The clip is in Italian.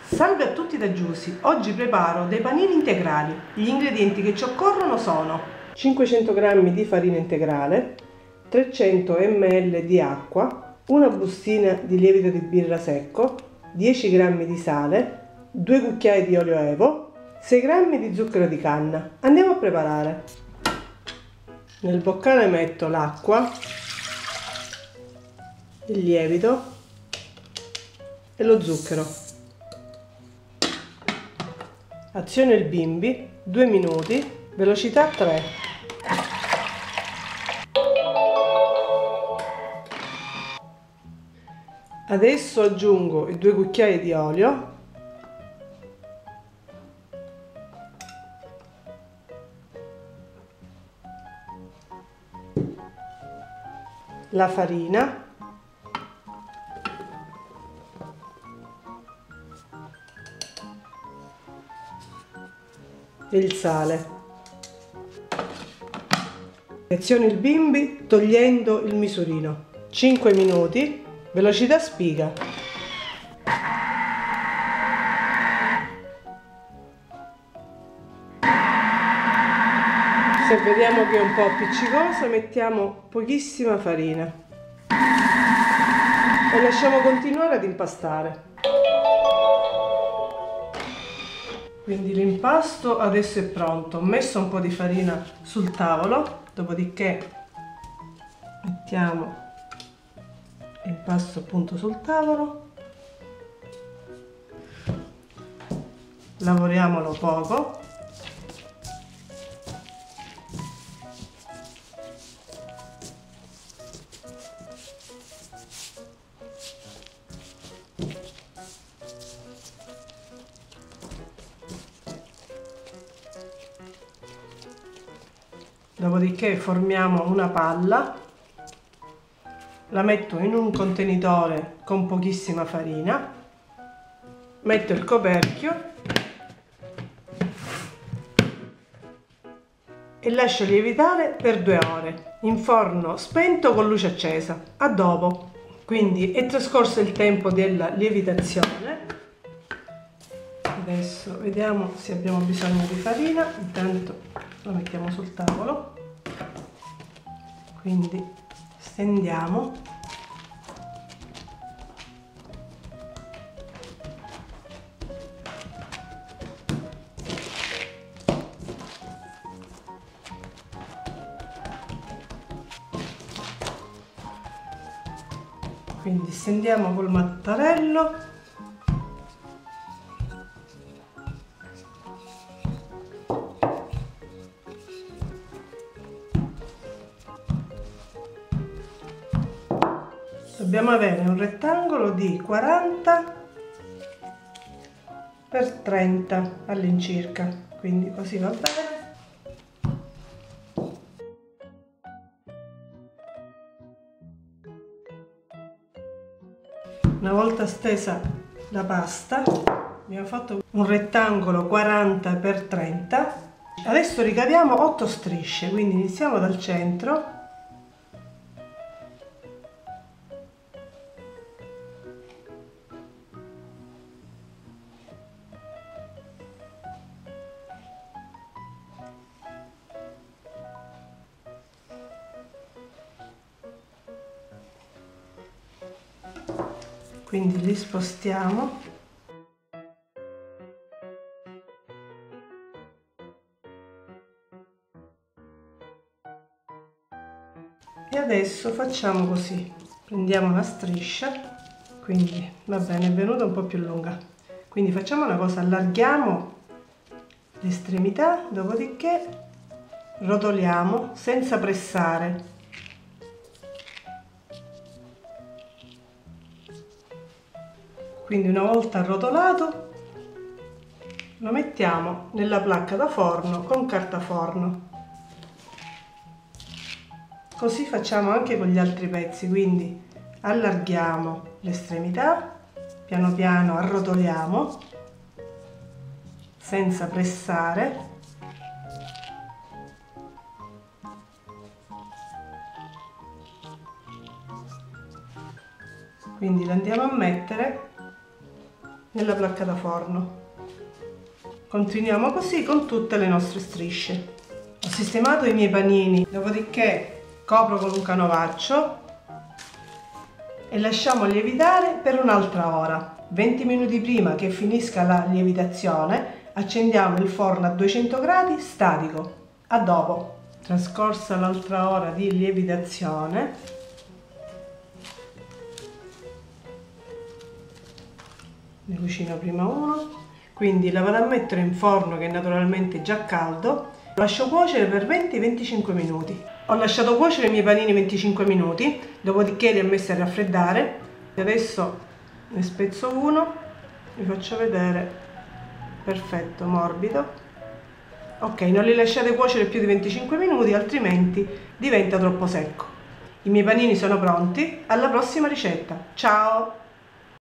Salve a tutti da Giusy, oggi preparo dei panini integrali. Gli ingredienti che ci occorrono sono 500 g di farina integrale, 300 ml di acqua, una bustina di lievito di birra secco, 10 g di sale, 2 cucchiai di olio evo, 6 g di zucchero di canna. Andiamo a preparare. Nel boccale metto l'acqua, il lievito e lo zucchero. Aziono il bimbi, 2 minuti, velocità 3. Adesso aggiungo i 2 cucchiai di olio, la farina, e il sale. Aziono il bimbi togliendo il misurino. 5 minuti, velocità spiga. Se vediamo che è un po' appiccicoso, mettiamo pochissima farina e lasciamo continuare ad impastare. Quindi l'impasto adesso è pronto. Ho messo un po' di farina sul tavolo, dopodiché mettiamo l'impasto appunto sul tavolo, lavoriamolo poco. Dopodiché formiamo una palla, la metto in un contenitore con pochissima farina, metto il coperchio e lascio lievitare per 2 ore in forno spento con luce accesa. A dopo. Quindi è trascorso il tempo della lievitazione. Adesso vediamo se abbiamo bisogno di farina. Intanto lo mettiamo sul tavolo, quindi stendiamo, quindi stendiamo col mattarello. Dobbiamo avere un rettangolo di 40 per 30 all'incirca, quindi così va bene. Una volta stesa la pasta, abbiamo fatto un rettangolo 40 per 30. Adesso ricaviamo 8 strisce, quindi iniziamo dal centro. Quindi li spostiamo e adesso facciamo così, prendiamo una striscia, quindi va bene, è venuta un po' più lunga, quindi facciamo una cosa, allarghiamo l'estremità, dopodiché rotoliamo senza pressare. Quindi una volta arrotolato lo mettiamo nella placca da forno con carta forno. Così facciamo anche con gli altri pezzi, quindi allarghiamo l'estremità, piano piano arrotoliamo senza pressare. Quindi lo andiamo a mettere nella placca da forno. Continuiamo così con tutte le nostre strisce. Ho sistemato i miei panini, dopodiché copro con un canovaccio e lasciamo lievitare per un'altra ora. 20 minuti prima che finisca la lievitazione accendiamo il forno a 200 gradi statico. A dopo. Trascorsa l'altra ora di lievitazione, ne cucino prima uno, quindi la vado a mettere in forno che è naturalmente già caldo, lo lascio cuocere per 20-25 minuti. Ho lasciato cuocere i miei panini 25 minuti, dopodiché li ho messi a raffreddare. Adesso ne spezzo uno, vi faccio vedere, perfetto, morbido. Ok, non li lasciate cuocere più di 25 minuti, altrimenti diventa troppo secco. I miei panini sono pronti, alla prossima ricetta, ciao!